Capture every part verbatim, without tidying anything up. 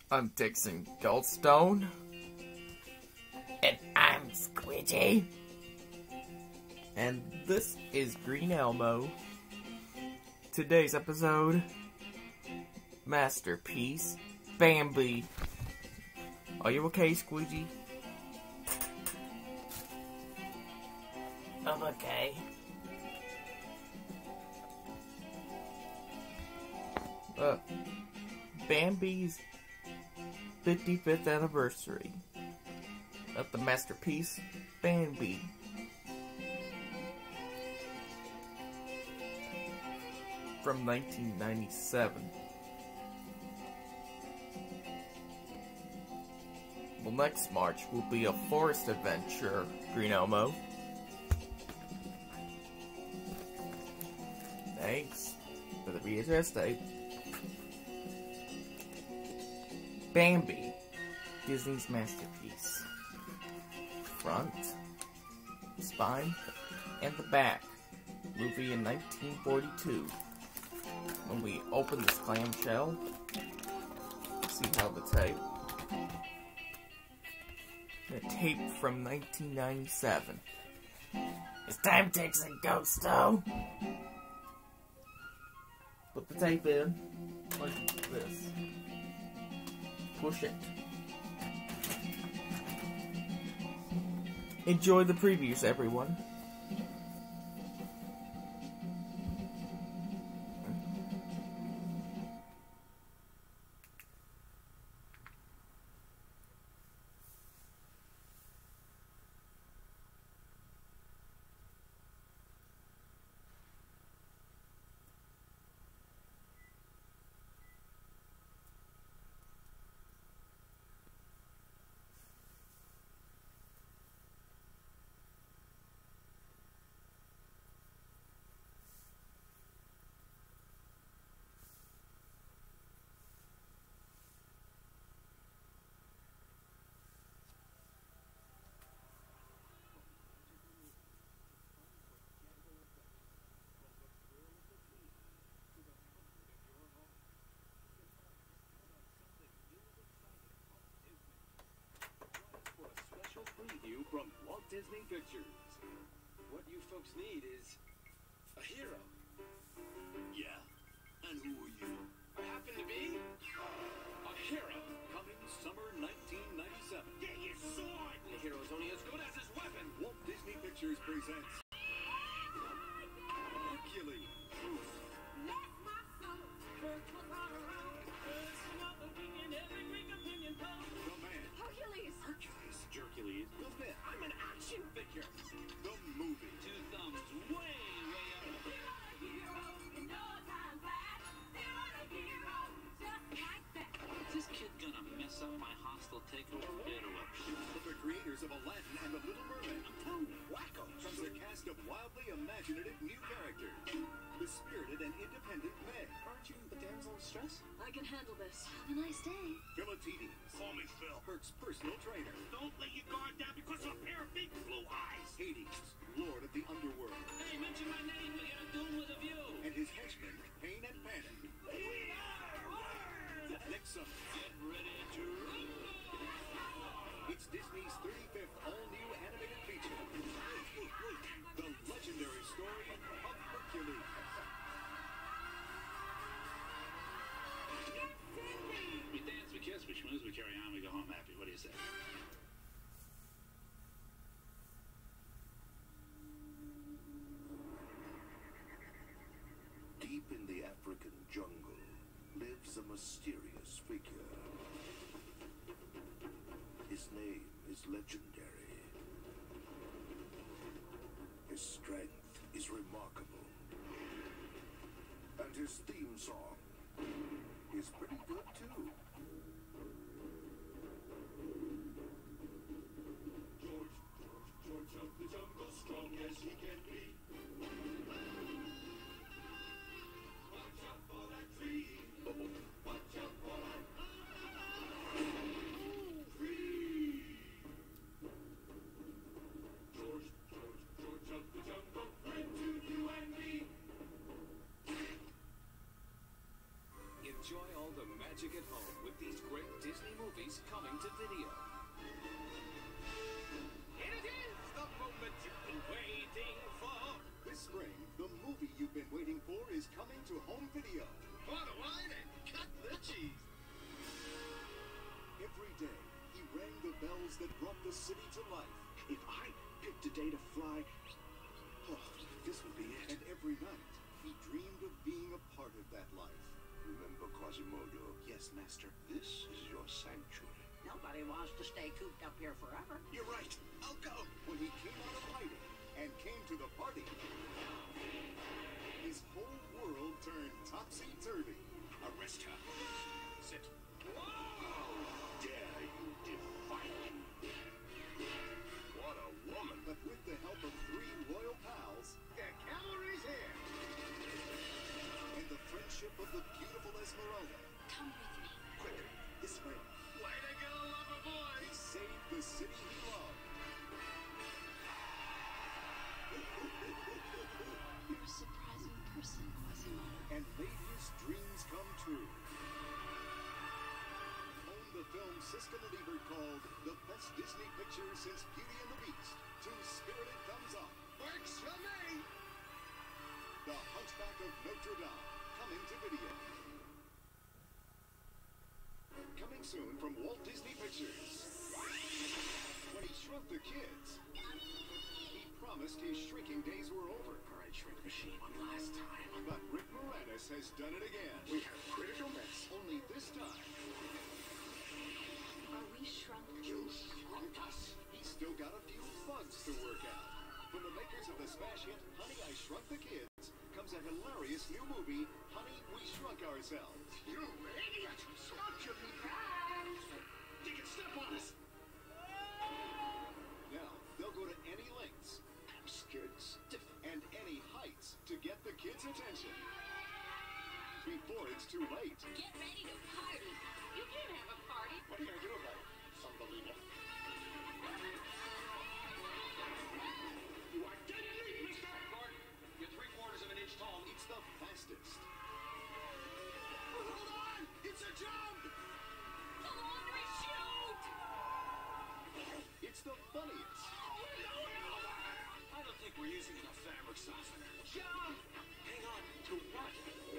I'm Dixon Goldstone. And I'm Squidgy. And this is Green Elmo. Today's episode, Masterpiece, Bambi. Are you okay, Squidgy? I'm okay. Uh, Bambi's fifty-fifth anniversary of the masterpiece, Bambi. From nineteen ninety-seven. Well, next March will be a forest adventure, Green Elmo. Thanks for the V H S tape. Bambi, Disney's masterpiece. Front, spine, and the back. Movie in nineteen forty-two. When we open this clamshell, see how the tape. The tape from nineteen ninety-seven. It's time, Dixon Goldstone. Put the tape in like this. Push it. Enjoy the previews, everyone. Preview from Walt Disney Pictures. What you folks need is a hero. Yeah, and who are you? I happen to be a hero. Coming summer nineteen ninety-seven. Get your sword! The hero is only as good as his weapon. Walt Disney Pictures presents Hercules. The man. Hercules! Hercules. Jercules. The myth. I'm an action figure. The movie. Two thumbs way, way up. Is this kid gonna mess up my hostile takeover bid or what? From the creators of Aladdin and The Little Mermaid. I'm telling you, wacko. Comes a cast of wildly imaginative new characters. The spirited and independent Meg. Aren't you the damsel in distress? I can handle this. Have a nice day. Philatides. Call me Phil. Herc's personal trainer. Don't let your guard down because of a pair of big blue eyes. Hades. Lord of the Underworld. Hey, mention my name, we got a duel with a view. And his henchmen, Pain and Panic. Next summer. Get ready to rumble. It's Disney's thirty-fifth all-new animated feature. The legendary story of Hercules. We dance, we kiss, we schmooze, we carry on, we go home happy. What do you say? Deep in the African jungle lives a mysterious figure. His name is legendary. His strength is remarkable. And his theme song is pretty good too. George, George, George of the jungle, strong as he can be. Watch out for that tree. Watch out for that tree. George, George, George of the jungle, friend to you and me. Enjoy all the magic magic at home with these great Disney movies coming to video. Here it is, the moment you've been waiting for. This spring, the movie you've been waiting for is coming to home video. Pour the wine and cut the cheese. Every day, he rang the bells that brought the city to life. If I picked a day to fly, oh, this would be it. And every night, he dreamed of being a part of that life. Remember, Quasimodo, Yes, Master. this is your sanctuary. Nobody wants to stay cooped up here forever. You're right. I'll go. When he came out of hiding and came to the party, his whole world turned topsy-turvy. Arrest her. Sit. Dare you defy me? What a woman. But with the help of three loyal pals The cavalry's here. and the friendship of the beautiful Esmeralda, Come with me. quick, this way, Way to go, lover boy. he saved the city he loved. You're a surprising person, Quasimodo. And made his dreams come true. Owned the film Siskel and Ebert called the best Disney picture since Beauty and the Beast. Two spirited thumbs up. Works for me. The Hunchback of Notre Dame, coming to video. Coming soon from Walt Disney Pictures. When he shrunk the kids, he promised his shrinking days were over. All right, shrink machine, one last time. But Rick Moranis has done it again. We have critical mass. Only this time, Are we shrunk? You shrunk us. he's still got a few bugs to work out. From the makers of the smash hit Honey, I Shrunk the Kids comes a hilarious new movie, Honey, We Shrunk Ourselves. You idiot. Stop your back. You can step on us. Now, they'll go to any lengths I'm scared stiff. and any heights to get the kids' attention before it's too late. Get ready to party. You can't have a party. What are you gonna do about it? Thumbelina? You are dead meat, mister. Gordon, you're three quarters of an inch tall. It's the fastest, Hold on. It's a jump. Come on, we shoot! it's the funniest, I don't think we're using enough fabric softener. Jump. Hang on to what?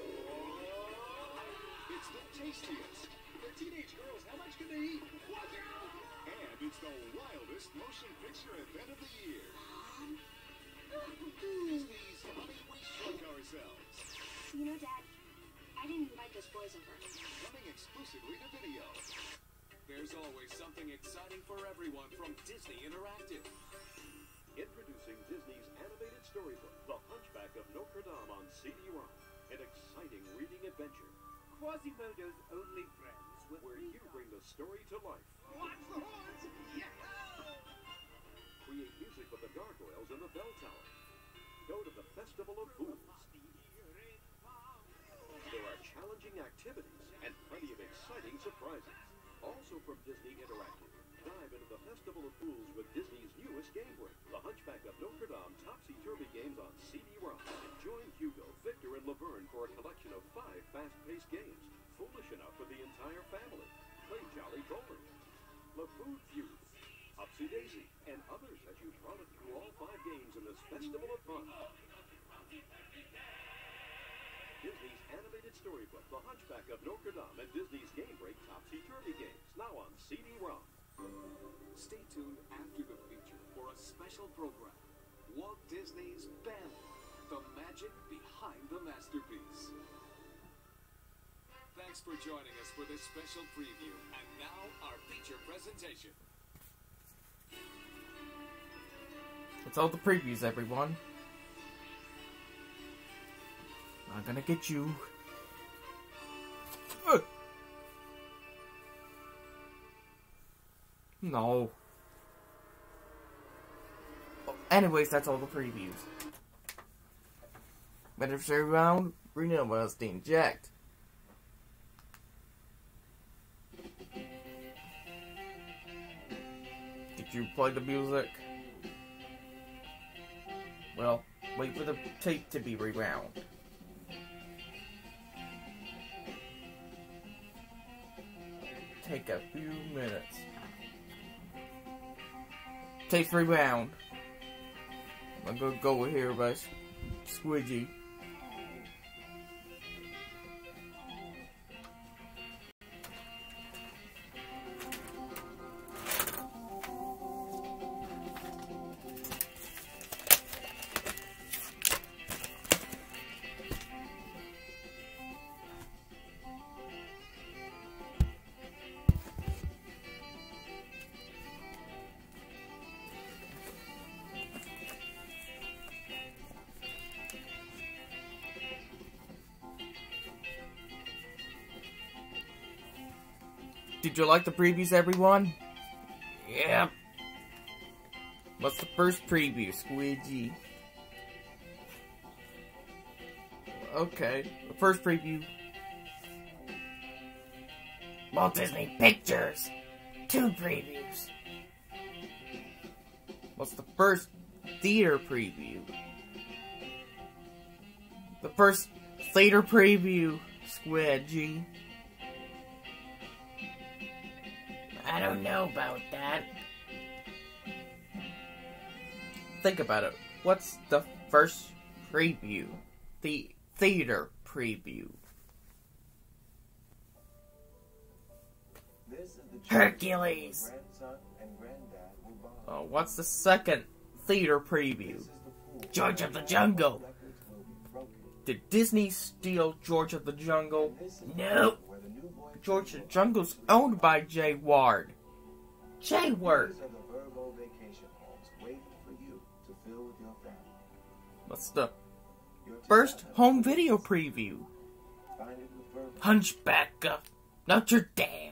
it's the tastiest, The teenage girls, how much can they eat? Watch out. and it's the wildest motion picture event of the year. Disney's Honey, We Shrunk Ourselves, You know, Dad, I didn't invite those boys over. coming exclusively to video. There's always something exciting for everyone from Disney Interactive. Introducing Disney's animated storybook, The Hunchback of Notre Dame on C D ROM. An exciting reading adventure Quasimodo's only friends with where you bring the story to life. Watch the horns. Yeah. Create music with the gargoyles and the bell tower. Go to the Festival of Fools. There are challenging activities and plenty of exciting surprises. Also from Disney Interactive, dive into the Festival of Fools with Disney's newest game break, The Hunchback of Notre Dame Topsy-Turvy Games on C D ROM. And join Hugo, Victor, and Laverne for a collection of five fast-paced games, foolish enough for the entire family. Play Jolly Rollers, La Food Feud, Upsy Daisy, and others as you frolic through all five games in this festival of fun. Disney's animated storybook, The Hunchback of Notre Dame, and Disney's Game Break Topsy-Turvy Games, now on C D ROM. Stay tuned after the feature for a special program. Walt Disney's Belle, the magic behind the masterpiece. Thanks for joining us for this special preview. And now, our feature presentation. That's all the previews, everyone. Not gonna get you. Ugh. No. Oh, anyways, that's all the previews. Better stay around. Reno was inject. Did you play the music? Well, wait for the tape to be rewound. take a few minutes. Takes rebound. I'm gonna go here by Squidgy. Did you like the previews, everyone? Yep. What's the first preview, Squidgy? Okay, the first preview. Walt Disney Pictures. Two previews. What's the first theater preview? The first theater preview, Squidgy. I don't know about that. Think about it. What's the first preview? The theater preview. This is the Hercules. grandson and granddad will bond. Oh, what's the second theater preview? George of the Jungle. Did Disney steal George of the Jungle? Nope. George of the Jungle's owned by Jay Ward. Jay Ward. These are the Verbo vacation homes waiting for you to fill with your family. What's the first home video preview? Find it with Verbo. Hunchback of Notre Dame.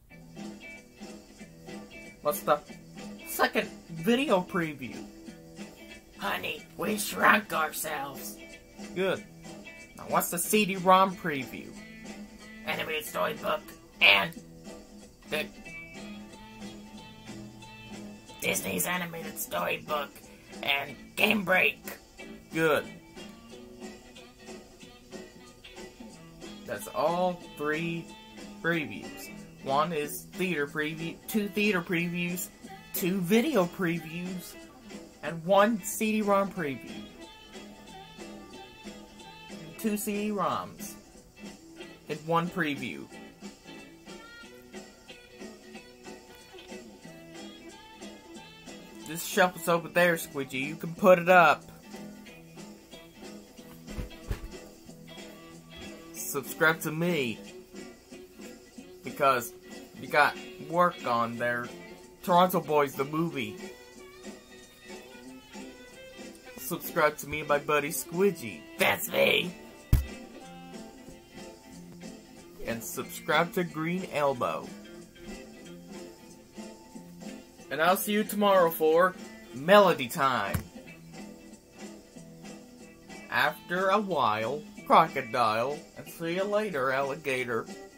What's the second video preview? Honey, we shrunk ourselves. Good. Now what's the C D ROM preview? Animated storybook and the Disney's animated storybook and Game Break. Good. That's all three previews. One is theater preview, two theater previews, two video previews, and one C D ROM preview. Two C D ROMs in one preview. This shelf is over there, Squidgy. You can put it up. Subscribe to me, because you got work on there. Toronto Boys, the movie. Subscribe to me and my buddy Squidgy. That's me. And subscribe to Green Elbow. And I'll see you tomorrow for Melody Time. After a while, Crocodile. And see you later, Alligator.